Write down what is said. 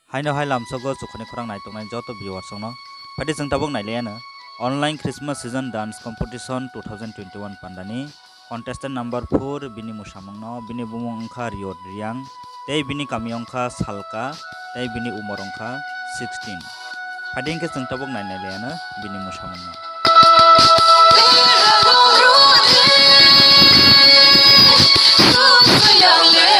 Haino hai lam sogo chukhani khorang nai tongnai joto viewers songno phati jeng tabok naileyano online Christmas season dance competition 2021 pandani contestant number 4 bini musamungno bini bumung ongkha riot riang tei bini kami ongkha salka tei bini umor ongkha 16 phati engke jeng tabok naileyano bini musamungno Yang